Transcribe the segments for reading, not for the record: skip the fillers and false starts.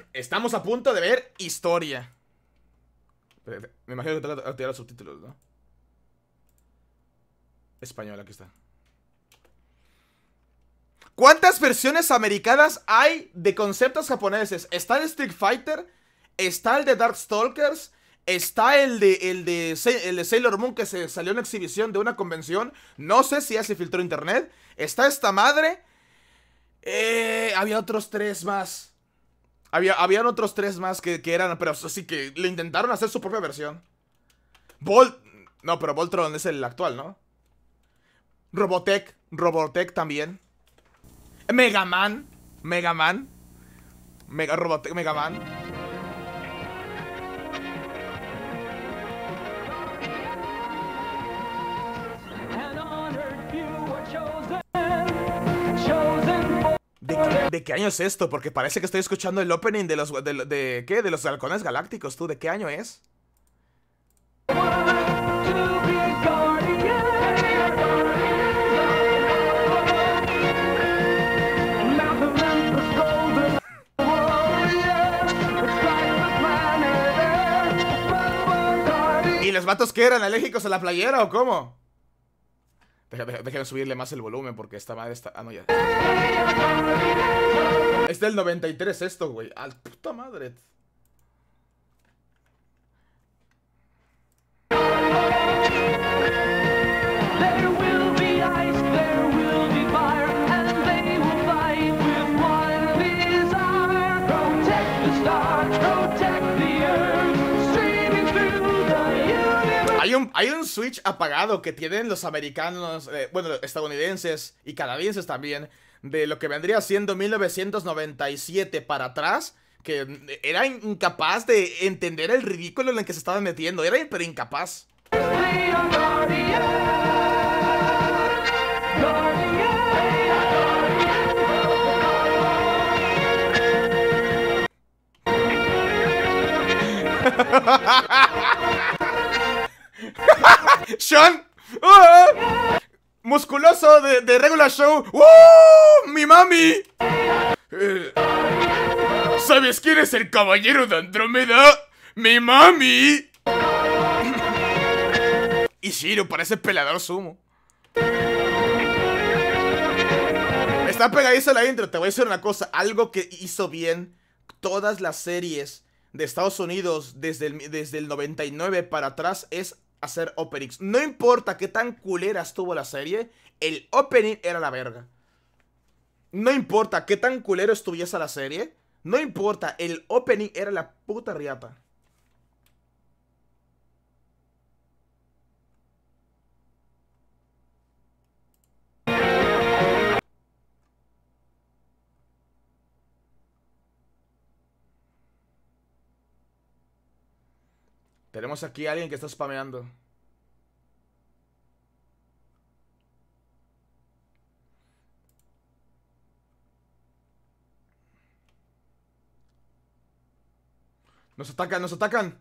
Estamos a punto de ver historia. Me imagino que tengo que activar los subtítulos, ¿no? Español, aquí está. ¿Cuántas versiones americanas hay de conceptos japoneses? Está el Street Fighter, está el de Darkstalkers, está el de Sailor Moon que se salió en exhibición de una convención. No sé si ya se filtró internet. Está esta madre. Había otros 3 más. Habían otros 3 más que eran, pero sí que le intentaron hacer su propia versión. No, pero Voltron es el actual, ¿no? Robotech también. Mega Man. ¿De qué año es esto? Porque parece que estoy escuchando el opening de los... ¿qué? De los Halcones Galácticos, tú. ¿De qué año es? ¿Y los vatos qué eran? ¿Alérgicos a la playera o cómo? Déjame subirle más el volumen porque esta madre está... Ah, no, ya. Es del 93 esto, güey. ¡Al puta madre! Hay un switch apagado que tienen los americanos, bueno, estadounidenses y canadienses también, de lo que vendría siendo 1997 para atrás, que era incapaz de entender el ridículo en el que se estaban metiendo. Era pero incapaz. Sean, musculoso de regular show. ¡Mi mami! ¿Sabes quién es el caballero de Andrómeda? ¡Mi mami! Y Shiro parece pelador sumo. Está pegadiza la intro. Te voy a decir una cosa. Algo que hizo bien todas las series de Estados Unidos desde el 99 para atrás es hacer openings. No importa qué tan culera estuvo la serie, el opening era la verga. No importa qué tan culero estuviese la serie, no importa, el opening era la puta riata. Tenemos aquí a alguien que está spameando. Nos atacan, nos atacan.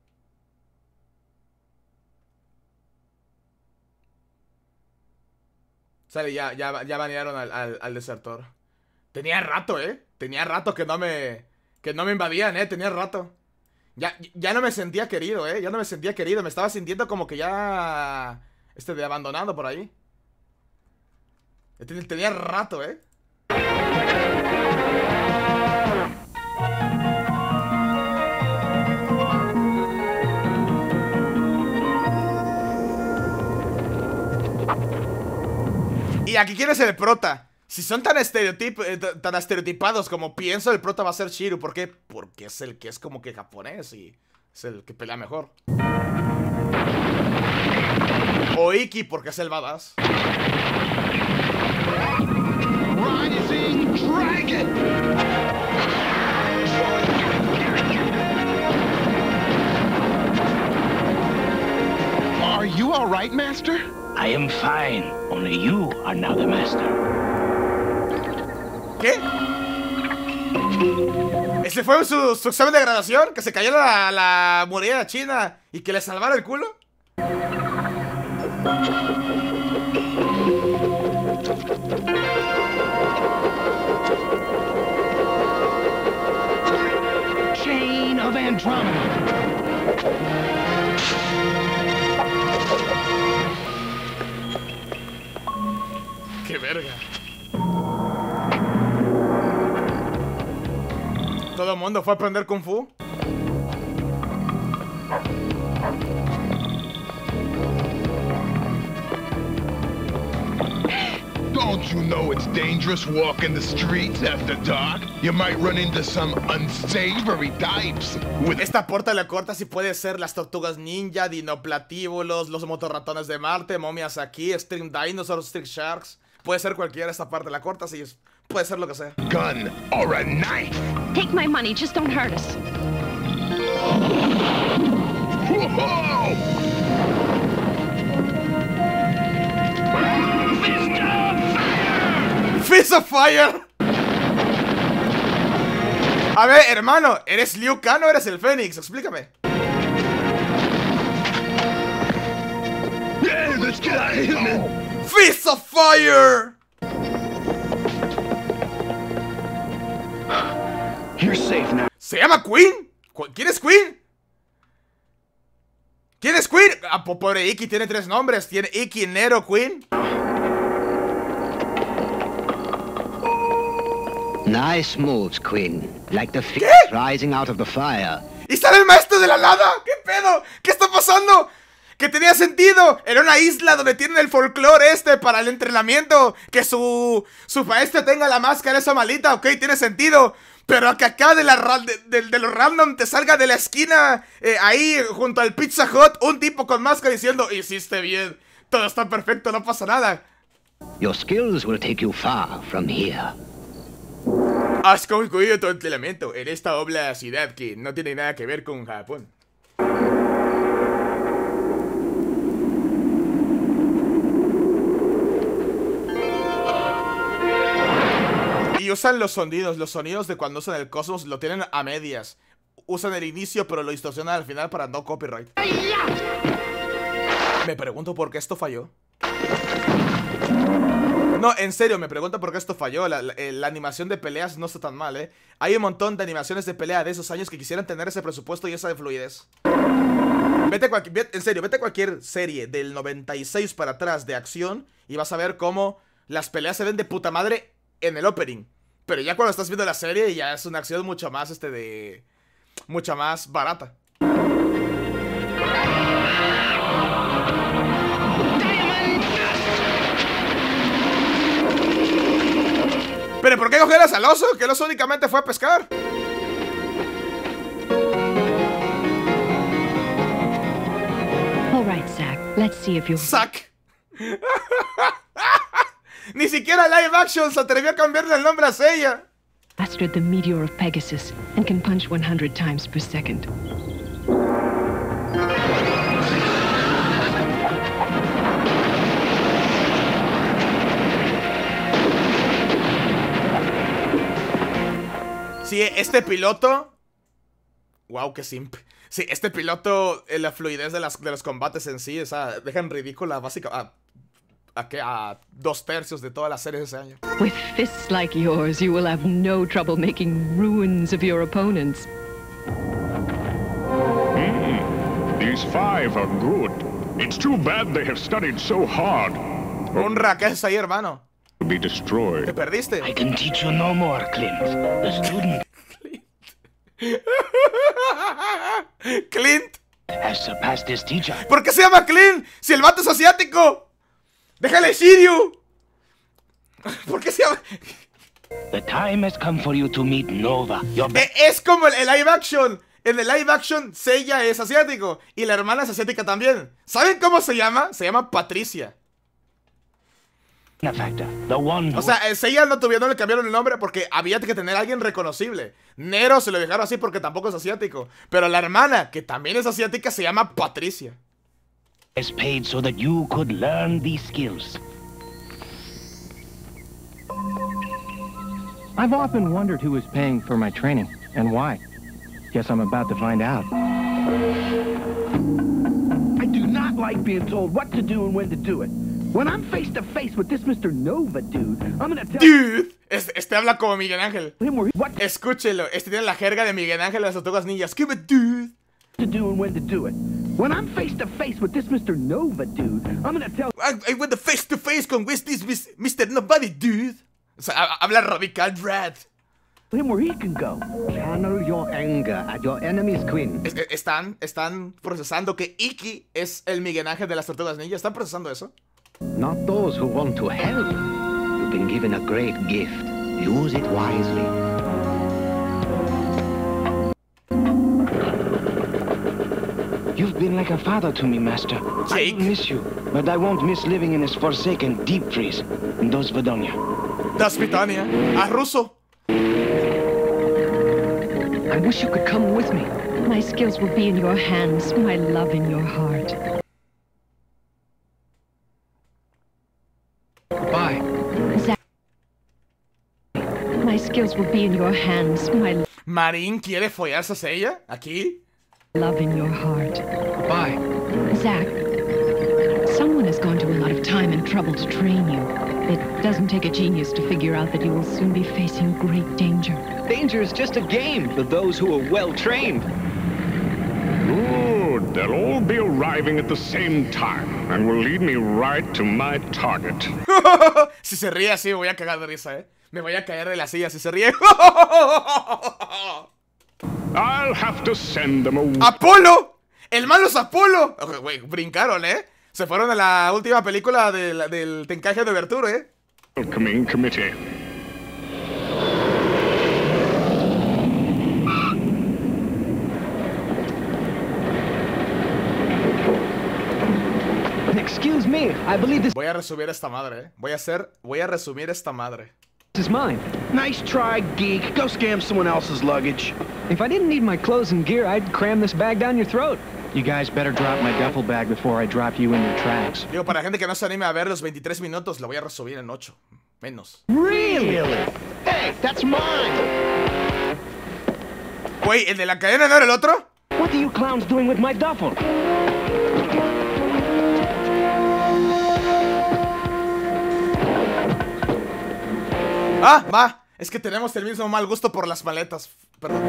Sale, ya banearon al desertor. Tenía rato, tenía rato que no me invadían, tenía rato. Ya no me sentía querido, ya no me sentía querido. Me estaba sintiendo como que ya... de abandonado por ahí. Tenía rato, Y aquí, ¿quién es el prota? Si son tan estereotipados como pienso, el prota va a ser Shiro. ¿Por qué? Porque es el que es como que japonés y es el que pelea mejor. O Iki, porque es el badass. Rising Dragon. Are you all right, Master? I am fine. Only you are now the master. ¿Qué? ¿Ese fue su examen de graduación? ¿Que se cayó la muralla china y que le salvara el culo? Andromeda. ¡Qué verga! ¿Todo el mundo fue a aprender Kung Fu? Don't you know it's dangerous walking the streets after dark? You might run into some unsavory types with... Esta puerta la corta si puede ser las tortugas ninja, dinoplatíbulos, los motorratones de Marte, momias aquí, Stream Dinosaurs, Street Sharks. Puede ser cualquiera, esta parte la corta, sí, puede ser lo que sea. gun or a knife. Take my money, just don't hurt us. Whoa! ¡Fist of Fire! A ver, hermano, ¿eres Liu Kang o eres el Fénix? Explícame. Yeah, let's get out of here, man. ¡Fist of Fire! You're safe now. ¿Se llama Queen? ¿Quién es Queen? ¿Quién es Queen? Ah, pobre Iki, tiene 3 nombres. Tiene Iki, Nero, Queen. Nice moves, Queen. Like the phoenix rising out of the fire. ¡Y sale el maestro de la nada! ¿Qué pedo? ¿Qué está pasando? ¡Que tenía sentido! Era una isla donde tienen el folclore para el entrenamiento. Que su maestro tenga la máscara esa malita, ok, tiene sentido. Pero que acá de lo random te salga de la esquina, ahí junto al Pizza Hut, un tipo con máscara diciendo: hiciste bien, todo está perfecto, no pasa nada. Your skills will take you far from here. Has concluido tu entrenamiento en esta obla ciudad que no tiene nada que ver con Japón. Y usan los sonidos de cuando usan el Cosmos lo tienen a medias. Usan el inicio pero lo distorsionan al final para no copyright. Me pregunto por qué esto falló. No, en serio, me pregunto por qué esto falló. La animación de peleas no está tan mal, ¿eh? Hay un montón de animaciones de pelea de esos años que quisieran tener ese presupuesto y esa de fluidez. En serio, vete a cualquier serie del 96 para atrás de acción y vas a ver cómo las peleas se ven de puta madre en el opening. Pero ya cuando estás viendo la serie ya es una acción mucho más, mucho más barata. ¿Pero por qué cogieras al oso? Que el oso únicamente fue a pescar. All right, Zack. Let's see if you... Zack. Ni siquiera live action se atrevió a cambiarle el nombre a Seiya. Mastered the meteor of Pegasus and can punch 100 times per second. Sí, este piloto... Wow, qué simp. Sí, este piloto, la fluidez de los combates en sí, o sea, dejan ridícula básicamente a 2/3 de todas las series de ese año. With fists like yours, you will have no trouble making ruins of your opponents. These 5 are good. It's too bad they have studied so hard. Honra, ¿qué haces ahí, hermano? To be destroyed. ¿Te perdiste? I can teach you no more, Clint. The student Clint. has surpassed his teacher. ¿Por qué se llama Clint? Si el vato es asiático. ¡Déjale Shiryu! ¿Por qué se llama? The time has come for you to meet Nova. Es como el live action. En el live action, Seiya es asiático. Y la hermana es asiática también. ¿Saben cómo se llama? Se llama Patricia. The one O sea, Seiya no le cambiaron el nombre porque había que tener a alguien reconocible. Nero se lo dejaron así porque tampoco es asiático. Pero la hermana, que también es asiática, se llama Patricia. is paid so that you could learn these skills. I've often wondered who is paying for my training and why. Guess I'm about to find out. I do not like being told what to do and when to do it. When I'm face to face with this Mr. Nova dude, I'm gonna tell... Dude, Este habla como Miguel Ángel. What Escúchelo, este tiene la jerga de Miguel Ángel de las Tortugas Ninjas. ¿Qué dude? to do and when to do it. When I'm face to face with this Mr. Nova dude, I'm gonna tell I went face to face con this Mr. Nobody, dude. O sea, habla radical, Brad. him where he can go. Channel your anger at your enemy's Quinn. Están procesando que Iki es el Miguel Ángel de las Tortugas Ninja. ¿Están procesando eso? Not those who want to help. You've been given a great gift. Use it wisely. You've been like a father to me, Master. Jake. I will miss you, but I won't miss living in this forsaken deep freeze in Dos Vidonia. Das Pitania. Ah, ruso. I wish you could come with me. My skills will be in your hands, my love in your heart. Bye. My skills will be in your hands, my Marín quiere follarse a ella. ¿Aquí? love in your heart. Bye. Zack, someone has gone to a lot of time and trouble to train you. It doesn't take a genius to figure out that you will soon be facing great danger. Danger is just a game for those who are well trained. Good. They'll all be arriving at the same time and will lead me right to my target. Si se ríe así, me voy a cagar de risa, Me voy a caer de la silla si se ríe. I'll have to send them away. ¡Apolo! ¡El malo es Apolo! Güey, brincaron, Se fueron a la última película del Tenkaje de Overture, Welcoming committee. Excuse me, I believe this Voy a resumir esta madre, Voy a resumir esta madre. is mine. Nice try, geek. Go scam someone else's luggage. If I didn't need my clothes and gear, I'd cram this bag down your throat. You guys better drop my duffel bag before I drop you in your tracks. Digo, para gente que no se anime a ver los 23 minutos, lo voy a resumir en 8. Menos. Really? Hey, that's mine. Güey, ¿el de la cadena no era el otro? What are you clowns doing with my duffel? Ah, va. Es que tenemos el mismo mal gusto por las maletas. Perdón.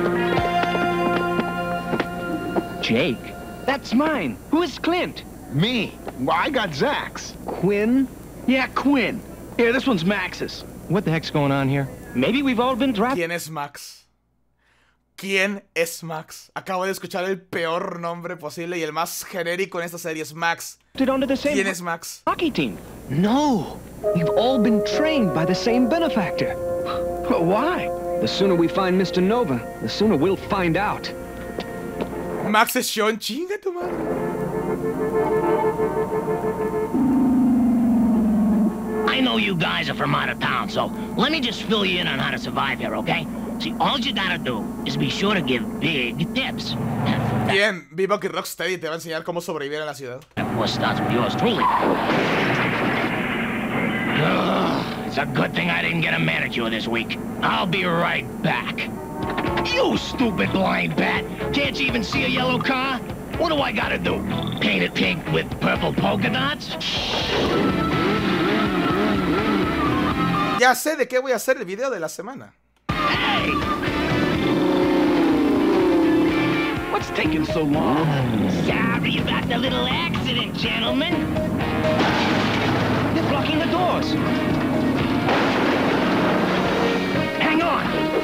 Jake, that's mine. Who is Clint? Me. Well, I got Zach's. Quinn? Yeah, Quinn. Here, this one's Max's. What the heck's going on here? Maybe we've all been drafted ¿Quién es Max? ¿Quién es Max? Acabo de escuchar el peor nombre posible y el más genérico en esta serie es Max. onto the same ¿Quién es Max? hockey team. No, we've all been trained by the same benefactor. But why? The sooner we find Mr. Nova, the sooner we'll find out. Max es Sean, chinga tu madre. I know you guys are from out of town, so let me just fill you in on how to survive here, okay? See, all you gotta do is be sure to give big tips. Bien, Bebop y Rocksteady te va a enseñar cómo sobrevivir en la ciudad. Of course, starts with yours truly. Ugh, it's a good thing I didn't get a manicure this week. I'll be right back. You stupid blind bat! Can't you even see a yellow car? What do I gotta do? Paint it pink with purple polka dots? Ya sé de qué voy a hacer el video de la semana. Hey! What's taking so long? Sorry about the little accident, gentlemen. They're blocking the doors. Hang on!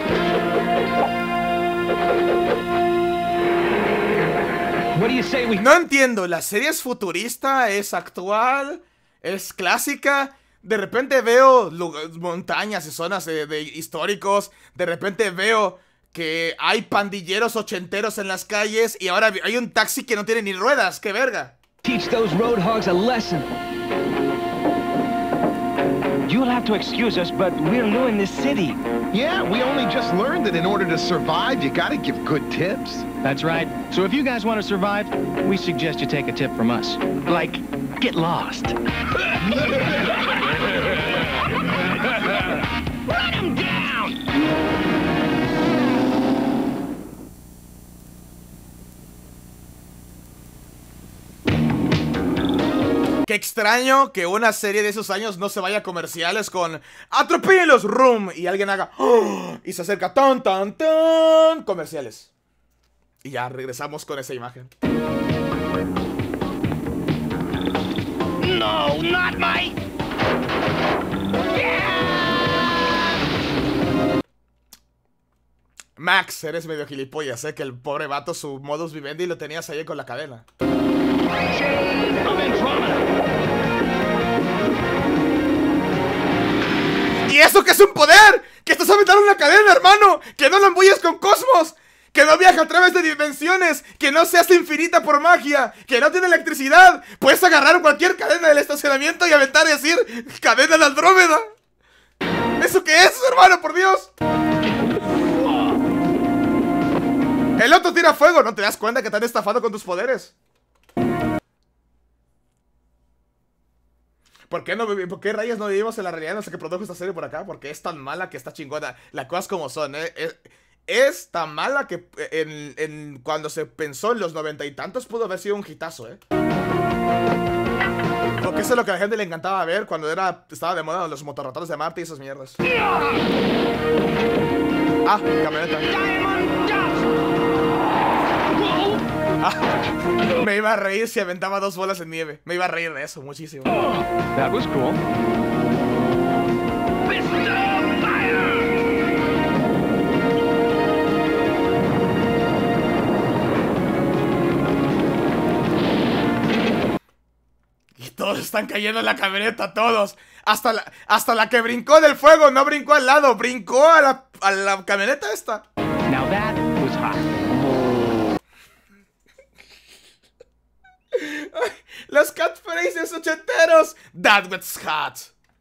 What do you say we... No entiendo, ¿la serie es futurista? ¿Es actual? ¿Es clásica? De repente veo montañas y zonas de históricos. De repente veo que hay pandilleros ochenteros en las calles. Y ahora hay un taxi que no tiene ni ruedas. ¡Qué verga! Teach those road hogs a lesson. You'll have to excuse us, but we're new in this city. Yeah, we only just learned that in order to survive, you gotta give good tips. That's right. So if you guys want to survive, we suggest you take a tip from us. Like, get lost. Run him down! Qué extraño que una serie de esos años no se vaya a comerciales con atropéllenlos, room, y alguien haga ¡oh! Y se acerca ton, ton, ton, comerciales. Y ya regresamos con esa imagen. No, not my... Max, eres medio gilipollas, que el pobre vato, su modus vivendi lo tenías ahí con la cadena. ¿Y eso qué es un poder? ¡Que estás aventando una cadena, hermano! ¡Que no lo embulles con Cosmos! ¡Que no viaja a través de dimensiones! ¡Que no se hace infinita por magia! ¡Que no tiene electricidad! Puedes agarrar cualquier cadena del estacionamiento y aventar y decir ¡cadena de Andrómeda! ¿Eso qué es, hermano, por Dios? El otro tira fuego, ¿no te das cuenta que te han estafado con tus poderes? ¿Por qué rayos no vivimos en la realidad en la que produjo esta serie por acá? Porque es tan mala que está chingona. Las cosas como son, es tan mala que cuando se pensó en los 90 y tantos pudo haber sido un hitazo, Porque eso es lo que a la gente le encantaba ver cuando estaba de moda los motorratones de Marte y esas mierdas. Ah, camioneta. Me iba a reír si aventaba 2 bolas de nieve. Me iba a reír de eso muchísimo. That was cool. Y todos están cayendo en la camioneta, todos. Hasta la que brincó del fuego, no brincó al lado, brincó a la camioneta esta. Now that was hot. Los catchphrases ochenteros. That was hot.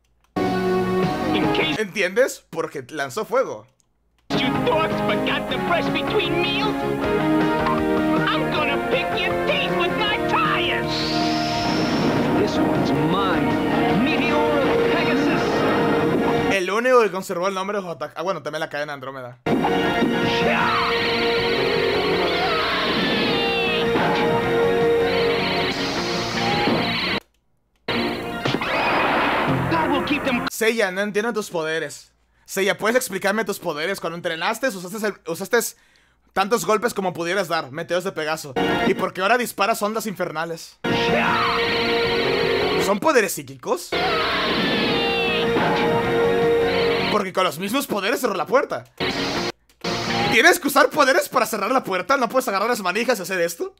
¿Entiendes? Porque lanzó fuego. You dogs forgot to brush between meals? I'm gonna pick your teeth with my tires. This one's mine. Meteor of Pegasus. El único que conservó el nombre de J. Ah, bueno, también la cadena Andrómeda. Seiya, no entiendo tus poderes. Seiya, ¿puedes explicarme tus poderes? Cuando entrenaste, usaste tantos golpes como pudieras dar, meteos de Pegaso. ¿Y por qué ahora disparas ondas infernales? ¿Son poderes psíquicos? Porque con los mismos poderes cerró la puerta. ¿Tienes que usar poderes para cerrar la puerta? ¿No puedes agarrar las manijas y hacer esto?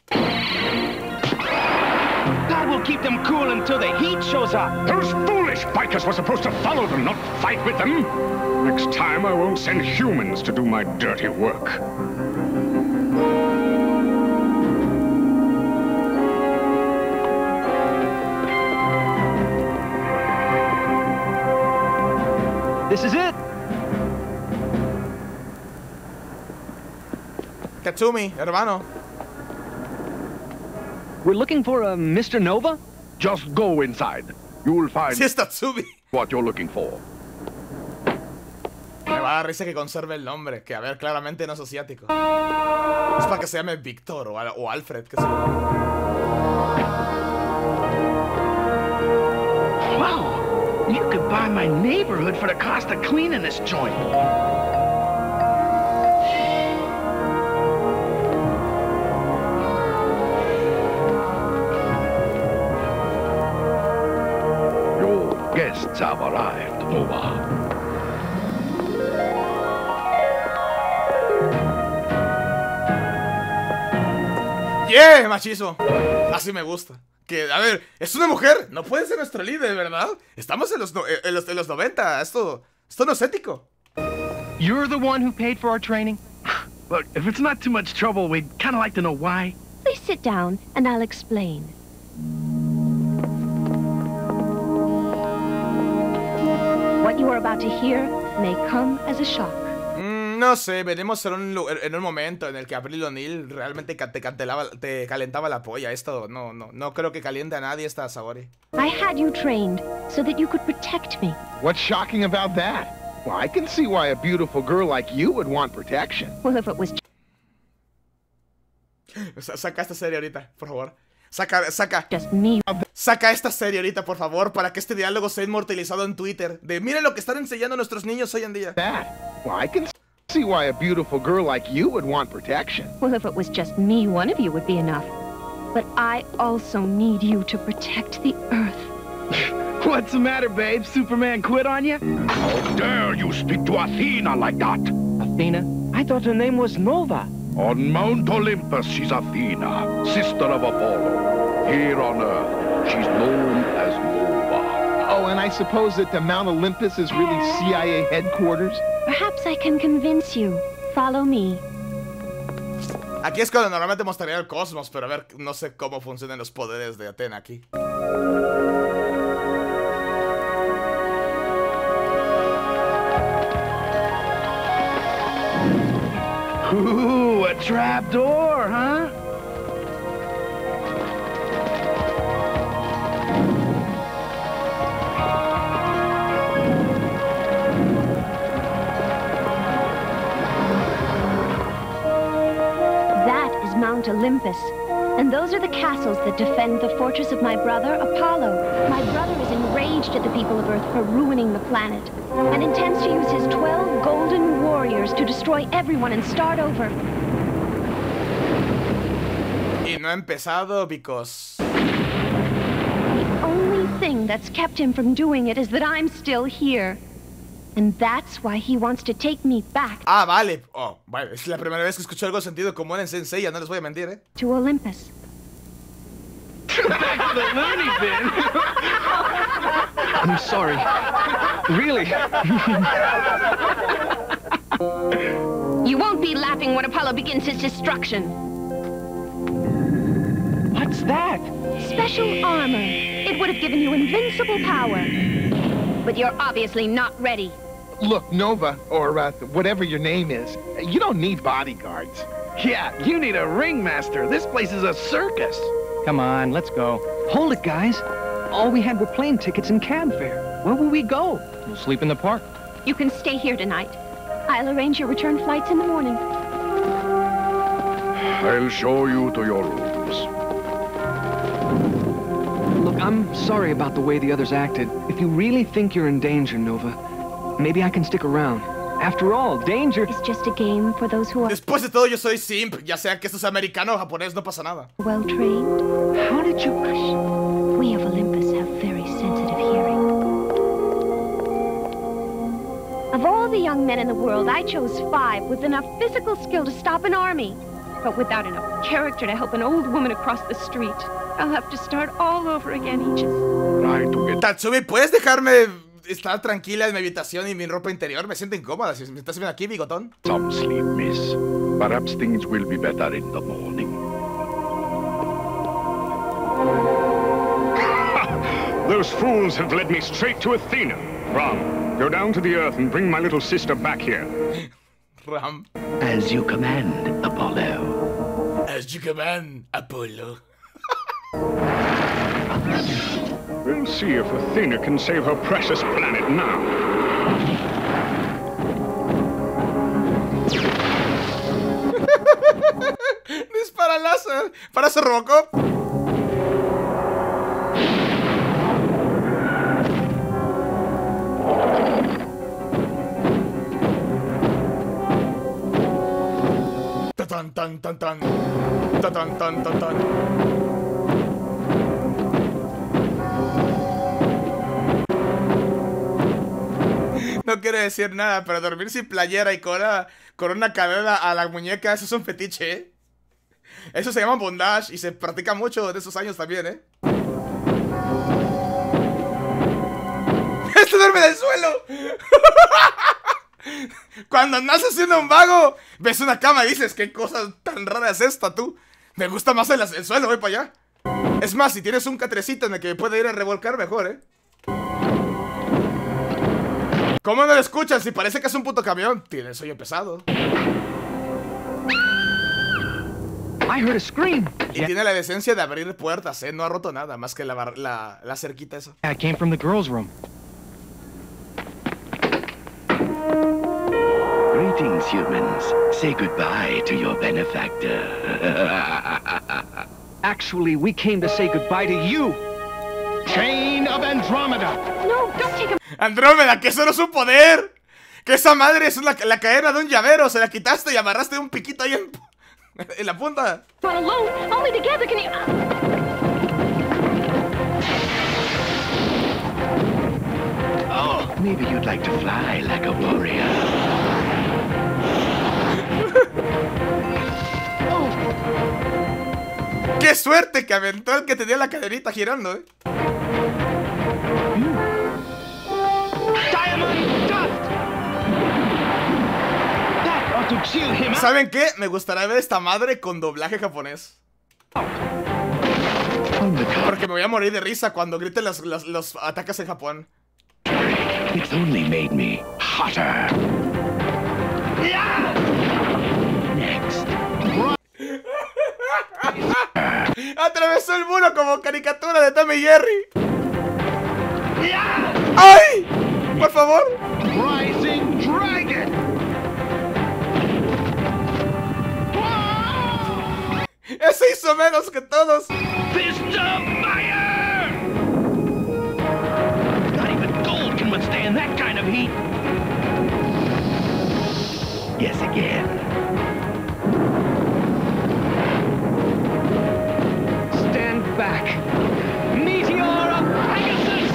We'll keep them cool until the heat shows up. Those foolish bikers were supposed to follow them, not fight with them. Next time I won't send humans to do my dirty work. This is it. Katsumi, hermano. We're looking for a Mr. Nova? Just go inside. You will find Sí, es Tatsumi. what you're looking for. Me va a dar risa que conserve el nombre. Que a ver, claramente no es asiático. Es para que se llame Víctor o Alfred, que sé yo. Wow, you could buy my neighborhood for the cost of cleaning this joint. Guests have arrived, Nova. ¡Yeah, machizo! Así me gusta. Que, a ver, es una mujer. No puede ser nuestra líder, ¿verdad? Estamos en los 90. Esto no es ético. You're the one who paid for our training? Look, if it's not too much trouble, we'd kind of like to know why. Please sit down and I'll explain. What you are about to hear may come as a shock. No sé, venimos en un momento en el que April O'Neil realmente te calentaba la polla. Esto no creo que caliente a nadie esta Saori. I had you trained so that you could protect me. What's shocking about that? Well, I can see why a beautiful girl like you would want protection. Well, if it was... Saca esta serie ahorita, por favor. Saca esta serie ahorita, por favor, para que este diálogo sea inmortalizado en Twitter. De miren lo que están enseñando nuestros niños hoy en día. Well, I can see why a beautiful girl like you would want protection. Well, if it was just me, one of you would be enough. But I also need you to protect the Earth. What's the matter, babe? Superman quit on you? How dare you speak to Athena like that? Athena? I thought her name was Nova. On Mount Olympus, she's Athena, sister of Apollo. Here on Earth, she's known as Nova. Oh, and I suppose that the Mount Olympus is really CIA headquarters? Perhaps I can convince you. Follow me. Aquí es cuando normalmente mostraría el cosmos, pero a ver, no sé cómo funcionan los poderes de Athena aquí. Ooh, a trapdoor, huh? That is Mount Olympus. And those are the castles that defend the fortress of my brother, Apollo. My brother is enraged at the people of Earth for ruining the planet, and intends to use his 12 golden warriors to destroy everyone and start over. Y no ha empezado because... The only thing that's kept him from doing it is that I'm still here. And that's why he wants to take me back. Ah, vale. Oh, vale. Es la primera vez que escucho algo sentido como en Sensei, ya no les voy a mentir, ¿eh? To Olympus. Back to the loony bin. I'm sorry. Really? You won't be laughing when Apollo begins his destruction. What's that? Special armor. It would have given you invincible power. But you're obviously not ready. Look, Nova, or whatever your name is, you don't need bodyguards. Yeah, you need a ringmaster. This place is a circus. Come on, let's go. Hold it, guys. All we had were plane tickets and cab fare. Where will we go? We'll sleep in the park. You can stay here tonight. I'll arrange your return flights in the morning. I'll show you to your rooms. Look, I'm sorry about the way the others acted. If you really think you're in danger, Nova, maybe I can stick around. After all, danger... It's just a game for those who are... Después de todo, yo soy simp. Ya sea que esto sea americano o japonés, no pasa nada. well trained. How did you... Hush. We of Olympus have very sensitive hearing. Of all the young men in the world, I chose 5 with enough physical skill to stop an army. But without enough character to help an old woman across the street. I'll have to start all over again, Aegis. Try to get... Tatsumi, ¿puedes dejarme estar tranquila en mi habitación y mi ropa interior? Me siento incómoda. Si me estás viendo aquí, bigotón. some sleep, miss. Perhaps things will be better in the morning. Those fools have led me straight to Athena. Ram, go down to the earth and bring my little sister back here. Ram. As you command, Apollo. As you command, Apollo. We'll see if Athena can save her precious planet now. Dispara láser. Para su Robocop. Tan tan tan tan. Tan tan tan tan tan. No quiero decir nada, pero dormir sin playera y con una cadena a la muñeca, eso es un fetiche, ¿eh? Eso se llama bondage y se practica mucho de esos años también, ¿eh? ¡Este duerme del suelo! Cuando naces siendo un vago, ves una cama y dices, ¿qué cosa tan rara es esta, tú? Me gusta más el suelo, voy para allá. Es más, si tienes un catrecito en el que puede ir a revolcar, mejor, ¿eh? ¿Cómo no lo escuchan si parece que es un puto camión? Tiene el sueño pesado. I heard a scream. Y tiene la decencia de abrir puertas, ¿eh? No ha roto nada, más que la cerquita esa. I came from the girls' room. Greetings, humans. Say goodbye to your benefactor. Actually, we came to say goodbye to you. Chain of Andromeda. No, don't take him. Andrómeda, que eso no es un poder. Que esa madre es la cadena de un llavero. Se la quitaste y amarraste un piquito ahí en la punta. Not alone. Only together can you... Oh, maybe you'd like to fly like a warrior. ¡Qué suerte que aventó el que tenía la cadenita girando, eh! ¿Saben qué? Me gustaría ver esta madre con doblaje japonés. Porque me voy a morir de risa cuando griten los ataques en Japón. It's only made me hotter. Next. Atravesó el muro como caricatura de Tom y Jerry. ¡Ay! Por favor. Rising Dragon. Ese hizo menos que todos. Fist of fire. Not even gold can withstand that kind of heat. Yes, again. Stand back. Meteor of Pegasus.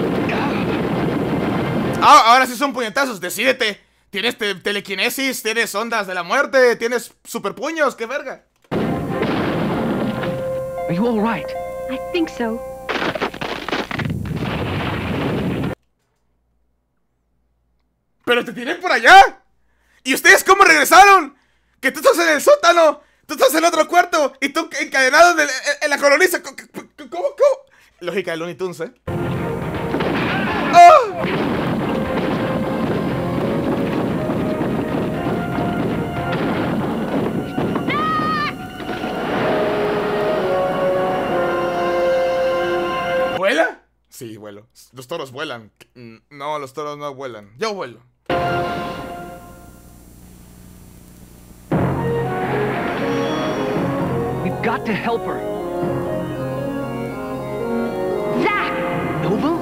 Ahora sí son puñetazos, decídete. Tienes telequinesis, tienes ondas de la muerte, tienes superpuños, qué verga. Are you all right? I think so. ¡Pero te tienen por allá! ¿Y ustedes cómo regresaron? ¡Que tú estás en el sótano! ¡Tú estás en otro cuarto! ¡Y tú encadenado en la coloniza! ¿Cómo? Lógica de Looney Tunes, ¿eh? ¡Oh! ¿Vuela? Sí, vuelo. Los toros vuelan. No, los toros no vuelan. Yo vuelo. We've got to help her. Zack! Nova?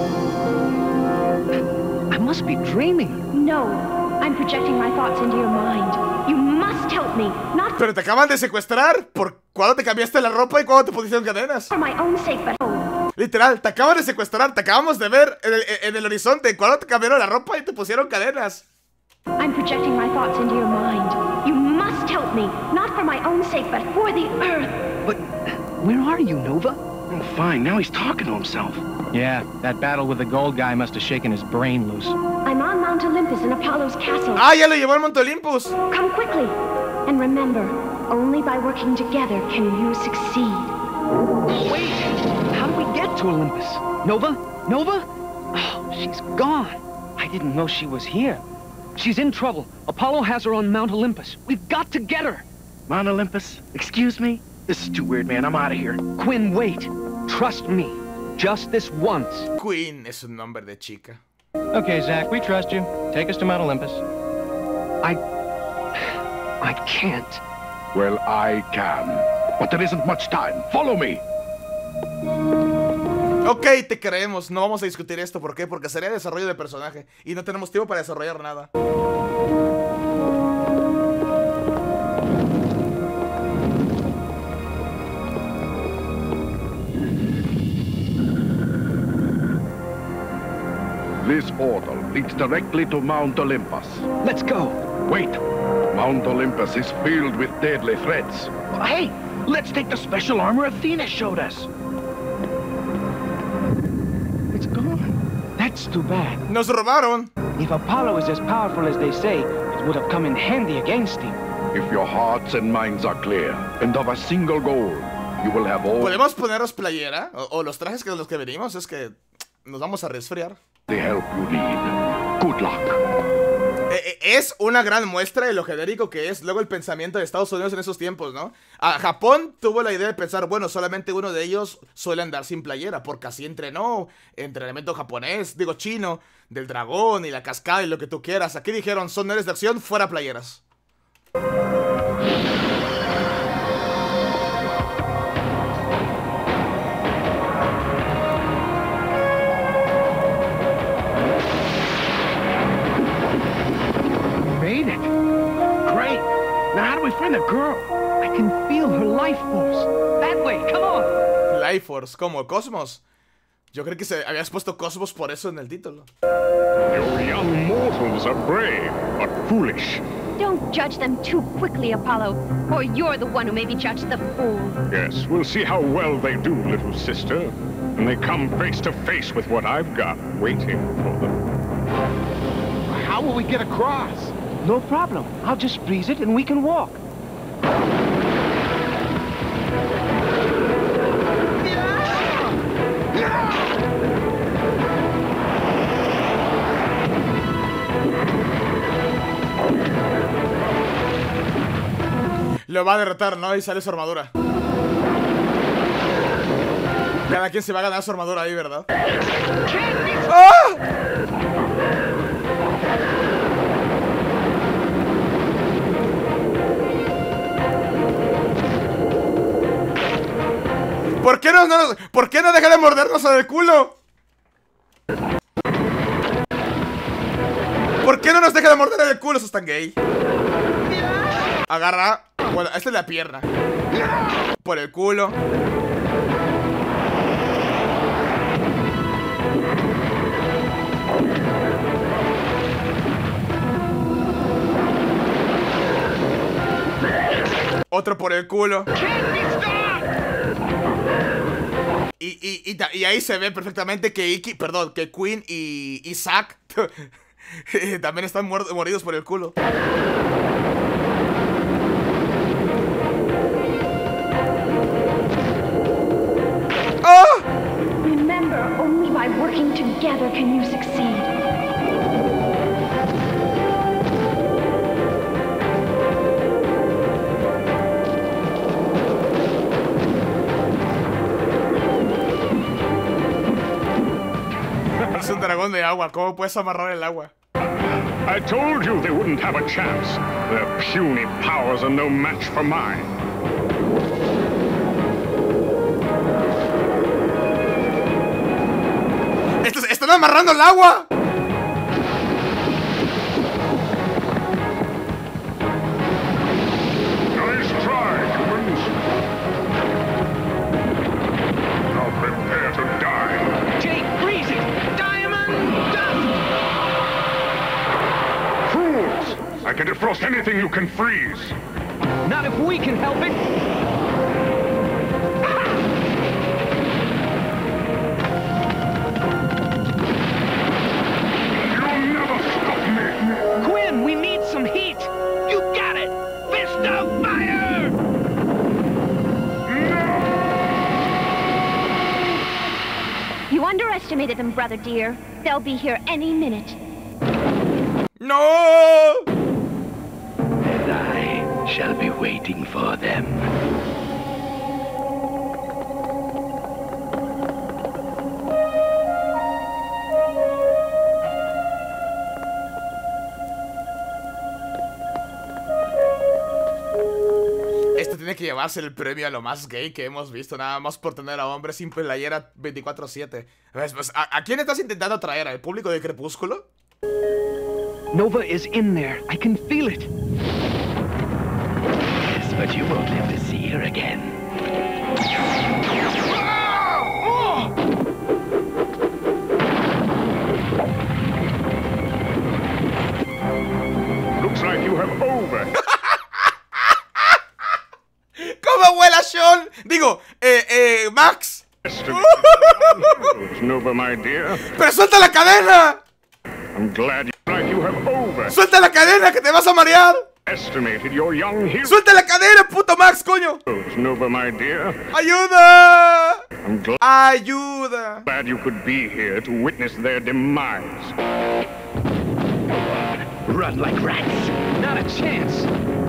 I must be dreaming. No, I'm projecting my thoughts into your mind. You must help me, not Pero te acaban de secuestrar. ¿Por cuándo te cambiaste la ropa y cuándo te pusieron cadenas? for my own sake, but Literal, te acaban de secuestrar. Te acabamos de ver en el horizonte. ¿Cuándo te cambiaron la ropa y te pusieron cadenas? I'm projecting my thoughts into your mind. You must help me, not for my own sake, but for the Earth. But where are you, Nova? Oh, fine. Now he's talking to himself. Yeah, that battle with the gold guy must have shaken his brain loose. I'm on Mount Olympus in Apollo's castle. Ah, ya lo llevó al Monte Olympus. Come quickly. And remember, only by working together can you succeed. Wait! How do we get to Olympus? Nova? Nova? Oh, she's gone. I didn't know she was here. She's in trouble. Apollo has her on Mount Olympus. We've got to get her. Mount Olympus? Excuse me? This is too weird, man. I'm out of here. Quinn, wait. Trust me. Just this once. Queen es un nombre de chica. Okay, Zack, we trust you. Take us to Mount Olympus. I can't. Well, I can. But there isn't much time. Follow me. Ok, te creemos. No vamos a discutir esto. ¿Por qué? Porque sería desarrollo de personaje. Y no tenemos tiempo para desarrollar nada. This portal leads directly to Mount Olympus. Let's go. Wait. Mount Olympus is filled with deadly threats. Hey, let's take the special armor Athena showed us. It's gone. That's too bad. Nos robaron. If Apollo is as powerful as they say, it would have come in handy against him. If your hearts and minds are clear, and of a single goal, you will have all ¿Podemos ponernos playera? O los trajes que los que venimos. Es que nos vamos a resfriar. the help you need. Good luck. Es una gran muestra de lo genérico que es luego el pensamiento de Estados Unidos en esos tiempos, ¿no? Japón tuvo la idea de pensar, bueno, solamente uno de ellos suele andar sin playera, porque así entrenó, entrenamiento japonés, digo chino, del dragón y la cascada y lo que tú quieras. Aquí dijeron, son héroes de acción, fuera playeras. how do we find the girl? I can feel her life force. That way, come on. Life Force, ¿cómo? ¿Cosmos? Yo creo que habías puesto Cosmos por eso en el título. Your young mortals are brave, but foolish. Don't judge them too quickly, Apollo, or you're the one who may be judged the fool. Yes, we'll see how well they do, little sister, when they come face to face with what I've got waiting for them. How will we get across? No problem. I'll just freeze it and we can walk. Lo va a derrotar, ¿no? Y sale su armadura. Cada quien se va a ganar su armadura ahí, ¿verdad? ¡Ah! ¿Por qué no deja de mordernos en el culo? ¿Por qué no nos deja de morder en el culo? Eso es tan gay. Agarra. Bueno, esta es la pierna. Por el culo. Otro por el culo. Y ahí se ve perfectamente que que Queen y Zack también están moridos por el culo. Remember, only by working together can you succeed. Es un dragón de agua, ¿cómo puedes amarrar el agua? I told you they wouldn't have a chance. Their puny powers are no match for mine. ¡Están amarrando el agua! Nice try, humans. Now prepare to die. Jake, freeze it! Diamond dust! Fools! I can defrost anything you can freeze. Not if we can help it. Quinn, we need some heat. You got it. Fist of fire. You underestimated them, brother dear. They'll be here any minute. No! And I shall be waiting for them. Este tiene que llevarse el premio a lo más gay que hemos visto, nada más por tener a hombres sin playera 24/7. Pues, ¿a quién estás intentando atraer? ¿Al público de Crepúsculo? Nova is in there. I can feel it. Yes, but you won't live to see her again. Looks like you have over. ¿Cómo vuela Sean? Digo, Max. Nova, my dear. ¡Pero suelta la cadena! I'm glad you have over. ¡Suelta la cadena que te vas a marear! Estimated your young hero. ¡Suelta la cadena, puto Max, coño! Nova, my dear. ¡Ayuda! I'm ¡Ayuda! glad you could be here to witness their demise. Run like rats. Not a chance.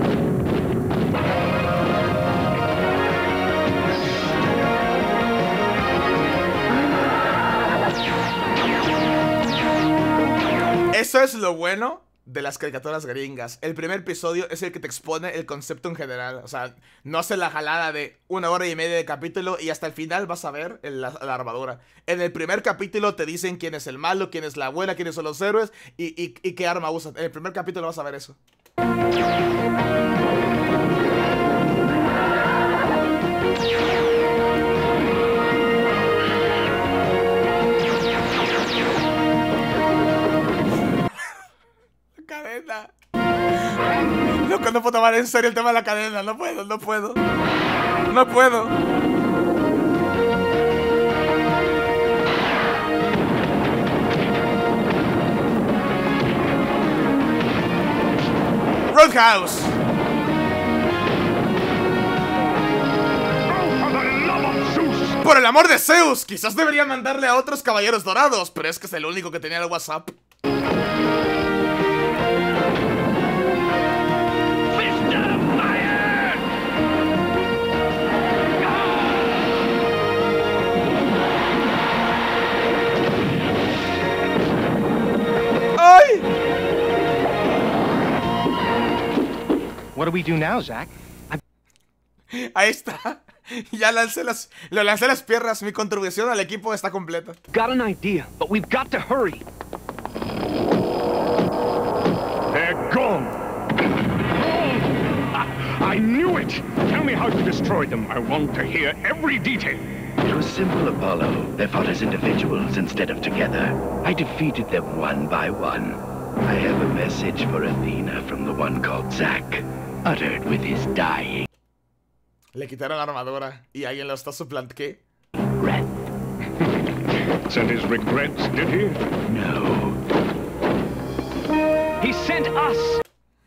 Eso es lo bueno de las caricaturas gringas. El primer episodio es el que te expone el concepto en general. O sea, no hace la jalada de 1 hora y media de capítulo y hasta el final vas a ver la armadura. En el primer capítulo te dicen quién es el malo, quién es la buena, quiénes son los héroes y qué arma usan. En el primer capítulo vas a ver eso. tomar en serio el tema de la cadena. No puedo, no puedo. No puedo. Roadhouse. Por el amor de Zeus, quizás debería mandarle a otros caballeros dorados, pero es que es el único que tenía el WhatsApp. ¡Ay! What do we do now, Zack? Ahí está. Ya lo lancé las piernas. Mi contribución al equipo está completa. Got an idea, but we've got to hurry. They're gone. I knew it. Tell me how you destroyed them. I want to hear every detail. It was simple, Apollo. They fought as individuals instead of together. I defeated them one by one. I have a message for Athena from the one called Zack, uttered with his dying. Le quitaron la armadura y alguien lo está suplantando. ¿Qué? Breath. Sent his regrets, did he? No. He sent us.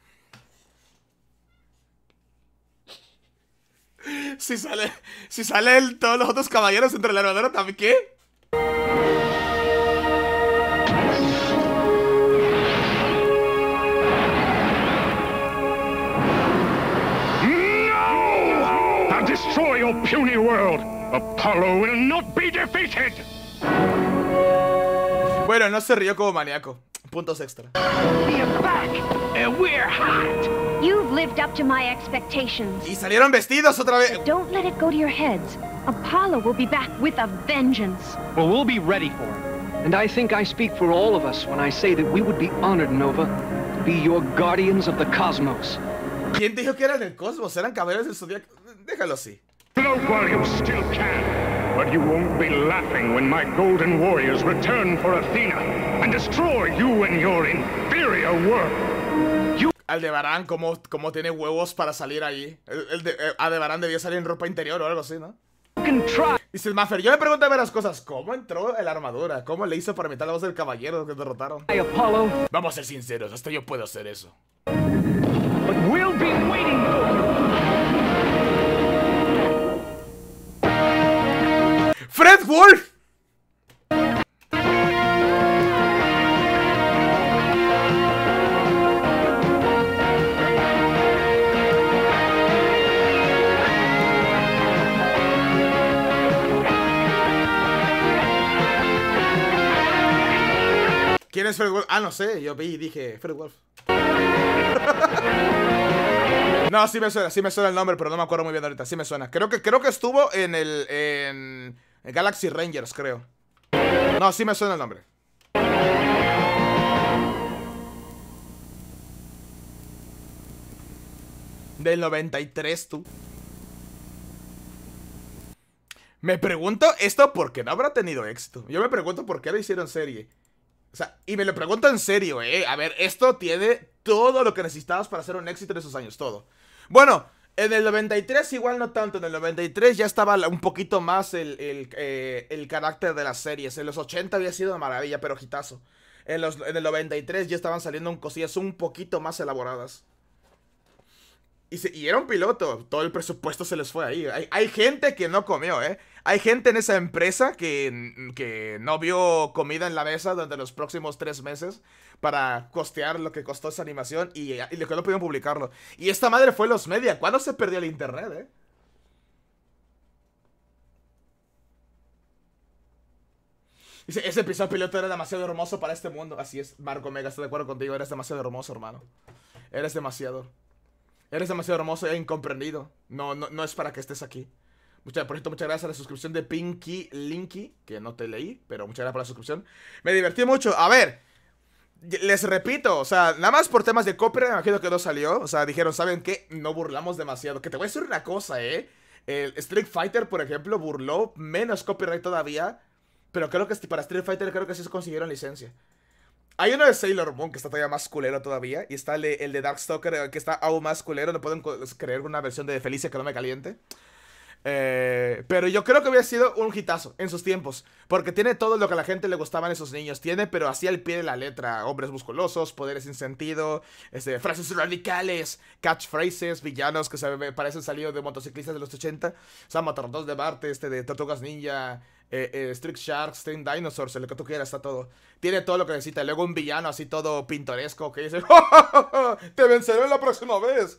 Si sale todos los otros caballeros entre la armadura, ¿también qué? Destroy your puny world. Apollo will not be defeated. Bueno, no se rió como maníaco. Puntos extra. We're back, and we're hot. You've lived up to my expectations. Y salieron vestidos otra vez. Don't let it go to your heads. Apollo will be back with a vengeance. Well, we'll be ready for it. And I think I speak for all of us when I say that we would be honored, Nova, to be your guardians of the cosmos. ¿Quién dijo que eran el cosmos? Eran caballeros del zodiaco. Déjalo así. Float while you still can, but you won't be laughing when my golden warriors return for Athena and destroy you and your inferior world. Aldebarán, ¿cómo tiene huevos para salir ahí? Aldebarán debía salir en ropa interior o algo así, ¿no? Dice el Maffer, yo me pregunto varias cosas. ¿Cómo entró en la armadura? ¿Cómo le hizo para imitar la voz del caballero que derrotaron? Hey, Apollo. Vamos a ser sinceros, hasta yo puedo hacer eso. But we'll be waiting for you. ¡Fred Wolf! ¿Quién es Fred Wolf? Ah, no sé, yo vi y dije Fred Wolf. No, sí me suena el nombre, pero no me acuerdo muy bien ahorita. Sí me suena. Creo que estuvo en Galaxy Rangers, creo. No, sí me suena el nombre. Del 93, tú. Me pregunto esto porque no habrá tenido éxito. Yo me pregunto por qué lo hicieron serie. O sea, y me lo pregunto en serio, A ver, esto tiene todo lo que necesitabas para hacer un éxito en esos años, todo. Bueno, en el 93 igual no tanto. En el 93 ya estaba un poquito más el carácter de las series. En los 80 había sido una maravilla, pero hitazo. En el 93 ya estaban saliendo cosillas un poquito más elaboradas. Y era un piloto. Todo el presupuesto se les fue ahí. Hay gente que no comió, Hay gente en esa empresa que no vio comida en la mesa durante los próximos 3 meses para costear lo que costó esa animación y lo que no pudieron publicarlo. Y esta madre fue los media. ¿Cuándo se perdió el internet, Dice, ese episodio piloto era demasiado hermoso para este mundo. Así es, Marco Mega, estoy de acuerdo contigo. Eres demasiado hermoso, hermano. Eres demasiado hermoso e incomprendido. No es para que estés aquí. Por cierto, muchas gracias a la suscripción de Pinky Linky, que no te leí, pero muchas gracias por la suscripción. Me divertí mucho. A ver, les repito, o sea, nada más por temas de copyright, me imagino que no salió. O sea, dijeron, ¿saben qué? No burlamos demasiado. Que te voy a decir una cosa, El Street Fighter, por ejemplo, burló menos copyright todavía. Pero creo que para Street Fighter creo que sí se consiguieron licencia. Hay uno de Sailor Moon que está todavía más culero todavía. Y está el de Darkstalker que está aún más culero. No pueden creer una versión de Felicia que no me caliente. Pero yo creo que hubiera sido un hitazo en sus tiempos. Porque tiene todo lo que a la gente le gustaban esos niños. Tiene, pero así al pie de la letra. Hombres musculosos, poderes sin sentido, frases radicales, catchphrases, villanos que se parecen salidos de motociclistas de los 80. O sea, Matarratos de Marte, de Tortugas Ninja, Street Sharks, Street Dinosaurs, lo que tú quieras, está todo. Tiene todo lo que necesita. Luego un villano así todo pintoresco que dice: ¡Oh, te venceré la próxima vez!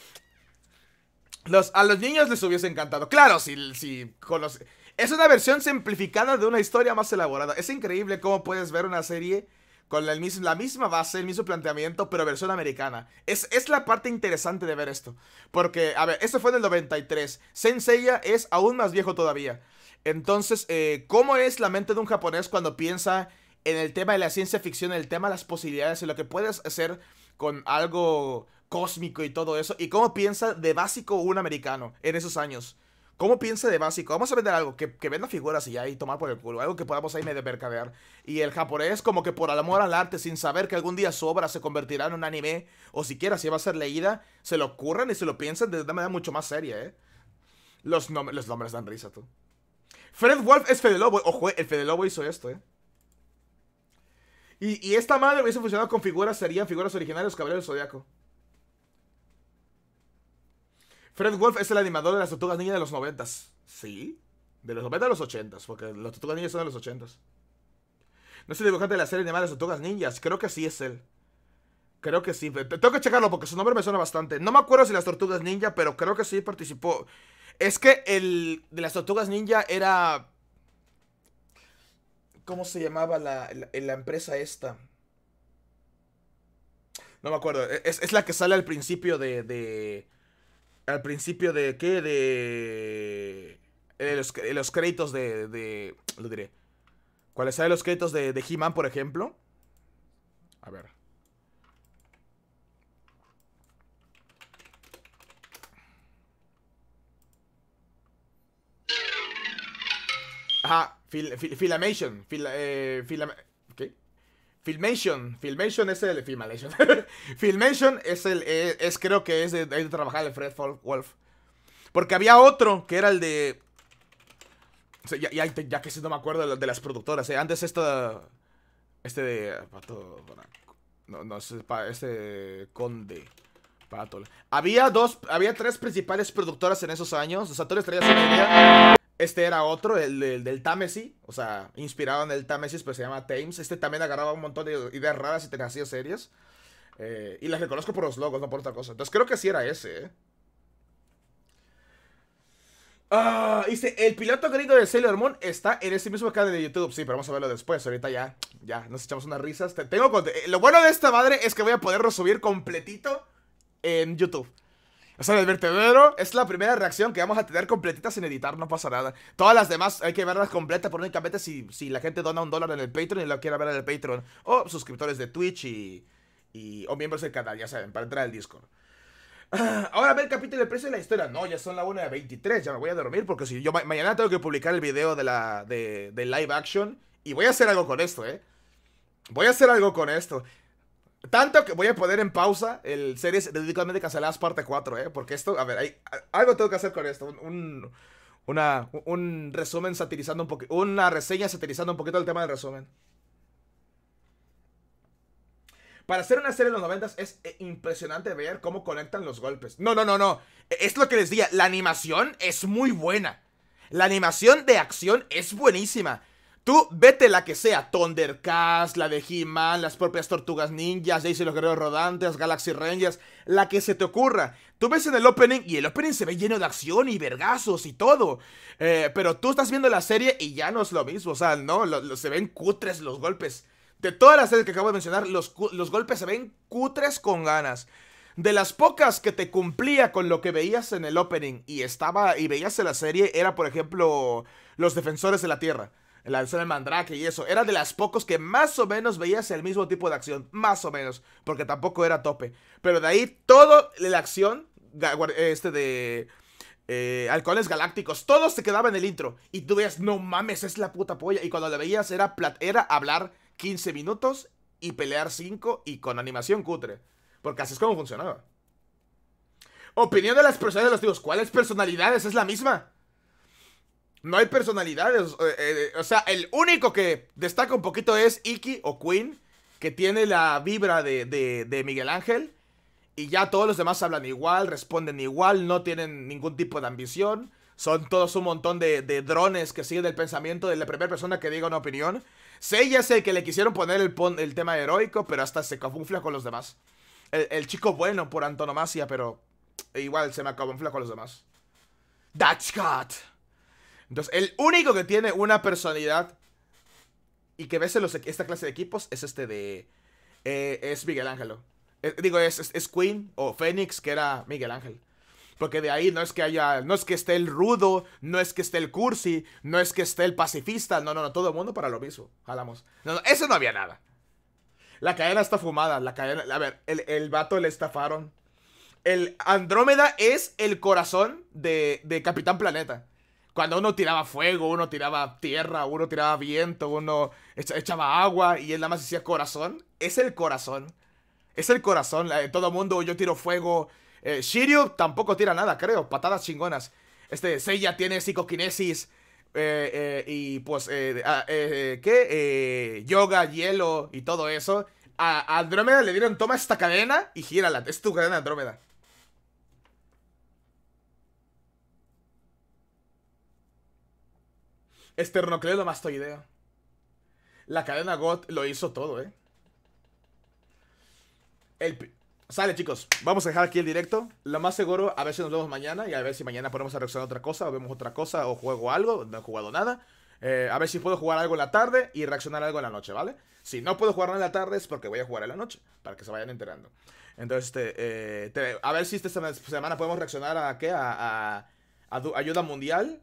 A los niños les hubiese encantado. Claro, si es una versión simplificada de una historia más elaborada. Es increíble cómo puedes ver una serie con la misma base, el mismo planteamiento, pero versión americana. Es la parte interesante de ver esto. Porque, a ver, esto fue en el 93. Saint Seiya es aún más viejo todavía. Entonces, ¿cómo es la mente de un japonés cuando piensa en el tema de la ciencia ficción, en el tema de las posibilidades, en lo que puedes hacer con algo cósmico y todo eso? ¿Y cómo piensa de básico un americano en esos años? ¿Cómo piensa de básico? Vamos a vender algo que venda figuras y ya, y tomar por el culo. Algo que podamos ahí medio mercadear. Y el japonés, como que por amor al arte, sin saber que algún día su obra se convertirá en un anime, o siquiera si va a ser leída, se lo ocurran y se lo piensan de una manera mucho más seria, Los nombres dan risa, tú. Fred Wolf es Fede Lobo. Ojo, el Fede Lobo hizo esto, Y esta madre hubiese funcionado con figuras, serían figuras originales de los Caballeros del Zodiaco. Fred Wolf es el animador de las Tortugas Ninja de los 90s. ¿Sí? De los 90 a los 80s, porque las Tortugas Ninja son de los 80s. No es el dibujante de la serie animada de las Tortugas Ninjas. Creo que sí es él. Creo que sí. Tengo que checarlo porque su nombre me suena bastante. No me acuerdo si las Tortugas Ninja, pero creo que sí participó. Es que el de las Tortugas Ninja era... ¿Cómo se llamaba la empresa esta? No me acuerdo. Es la que sale al principio al principio de... ¿Qué? Los créditos lo diré. ¿Cuáles salen los créditos de He-Man, por ejemplo? A ver. Ajá, Filmation. ¿Qué? Filmation es el... Filmation es creo que es de trabajar el Fred Wolf. Porque había otro que era el de... Ya que sí no me acuerdo de las productoras, Antes esto... Pato... No, Conde... Pato... Había 3 principales productoras en esos años. Satori Estrellas y Media. Este era otro, el del Támesis. O sea, inspirado en el Támesis, pero se llama Thames. Este también agarraba un montón de ideas raras y te hacía series. Y las reconozco por los logos, no por otra cosa. Entonces creo que sí era ese, dice, el piloto gringo de Sailor Moon está en ese mismo canal de YouTube. Sí, pero vamos a verlo después. Ahorita ya nos echamos unas risas. Lo bueno de esta madre es que voy a poderlo subir completito en YouTube. O sea, el vertedero es la primera reacción que vamos a tener completita sin editar, no pasa nada. Todas las demás hay que verlas completas, por únicamente si la gente dona $1 en el Patreon y lo quiere ver en el Patreon. O suscriptores de Twitch o miembros del canal, ya saben, para entrar al Discord. Ahora ve el capítulo del precio de la historia. No, ya son la 1:23, ya me voy a dormir porque si yo mañana tengo que publicar el video de live action. Y voy a hacer algo con esto, Voy a hacer algo con esto. Tanto que voy a poner en pausa el series dedicadamente canceladas parte 4, porque esto, a ver, algo tengo que hacer con esto. Un resumen satirizando un poquito, una reseña satirizando un poquito el tema del resumen. Para hacer una serie de los 90s es impresionante ver cómo conectan los golpes. No. Es lo que les decía, la animación es muy buena. La animación de acción es buenísima. Tú vete la que sea, Thundercats, la de He-Man, las propias Tortugas Ninjas, Daisy y los Guerreros Rodantes, Galaxy Rangers, la que se te ocurra. Tú ves en el opening y el opening se ve lleno de acción y vergazos y todo. Pero tú estás viendo la serie y ya no es lo mismo, o sea, no, se ven cutres los golpes. De todas las series que acabo de mencionar, los golpes se ven cutres con ganas. De las pocas que te cumplía con lo que veías en el opening y veías en la serie, era por ejemplo Los Defensores de la Tierra. La escena del Mandrake y eso. Era de las pocos que más o menos veías el mismo tipo de acción. Más o menos. Porque tampoco era tope. Pero de ahí, toda la acción Halcones Galácticos, todo se quedaba en el intro. Y tú veías, no mames, es la puta polla. Y cuando la veías era hablar 15 minutos y pelear 5 y con animación cutre. Porque así es como funcionaba. Opinión de las personalidades de los tíos. ¿Cuáles personalidades? Es la misma. No hay personalidades. O sea, el único que destaca un poquito es Iki o Queen, que tiene la vibra de Miguel Ángel. Y ya todos los demás hablan igual, responden igual, no tienen ningún tipo de ambición. Son todos un montón de drones que siguen el pensamiento de la primera persona que diga una opinión. Seiya es el que le quisieron poner el tema heroico, pero hasta se camufla con los demás. El chico bueno por antonomasia, pero igual se me camufla con los demás. That's God. Entonces, el único que tiene una personalidad y que ves en esta clase de equipos es es Miguel Ángel. Es Queen o Fénix, que era Miguel Ángel. Porque de ahí no es que esté el rudo, no es que esté el cursi, no es que esté el pacifista. No, todo el mundo para lo mismo. Jalamos. No, eso no había nada. La cadena está fumada. La cadena, a ver, el vato le estafaron. El Andrómeda es el corazón de Capitán Planeta. Cuando uno tiraba fuego, uno tiraba tierra, uno tiraba viento, uno echaba agua y él nada más decía corazón. Es el corazón. Es el corazón. Todo el mundo, yo tiro fuego. Shiryu tampoco tira nada, creo. Patadas chingonas. Seiya tiene psicoquinesis. Y pues, yoga, hielo y todo eso. A Andrómeda le dieron, toma esta cadena y gírala. Es tu cadena Andrómeda. Esternocleido mastoideo. La cadena God lo hizo todo, Sale, chicos, vamos a dejar aquí el directo. Lo más seguro, a ver si nos vemos mañana. Y a ver si mañana ponemos a reaccionar a otra cosa, o vemos otra cosa, o juego algo. No he jugado nada. A ver si puedo jugar algo en la tarde y reaccionar algo en la noche, ¿vale? Si no puedo jugar en la tarde es porque voy a jugar en la noche, para que se vayan enterando. Entonces, a ver si esta semana podemos reaccionar a Ayuda Mundial.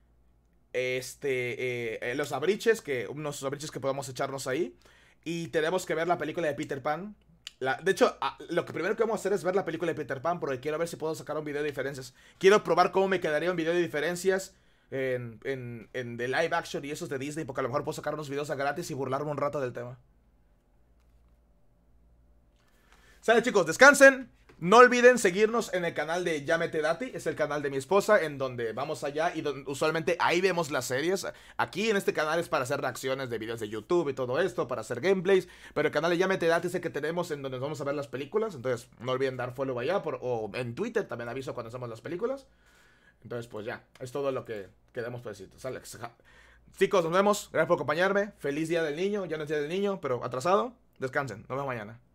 Los abriches, unos abriches que podemos echarnos ahí. Y tenemos que ver la película de Peter Pan. De hecho, lo primero que vamos a hacer es ver la película de Peter Pan, porque quiero ver si puedo sacar un video de diferencias. Quiero probar cómo me quedaría un video de diferencias en de live action y esos de Disney, porque a lo mejor puedo sacar unos videos a gratis y burlarme un rato del tema. Sale, chicos, descansen. No olviden seguirnos en el canal de Llámete Dati, es el canal de mi esposa, en donde vamos allá y usualmente ahí vemos las series. Aquí en este canal es para hacer reacciones de videos de YouTube y todo esto, para hacer gameplays. Pero el canal de Llámete Dati es el que tenemos en donde vamos a ver las películas. Entonces no olviden dar follow allá, o en Twitter también aviso cuando hacemos las películas. Entonces pues ya, es todo lo que queremos por decir. Sale. Chicos, nos vemos, gracias por acompañarme. Feliz Día del Niño, ya no es Día del Niño, pero atrasado. Descansen, nos vemos mañana.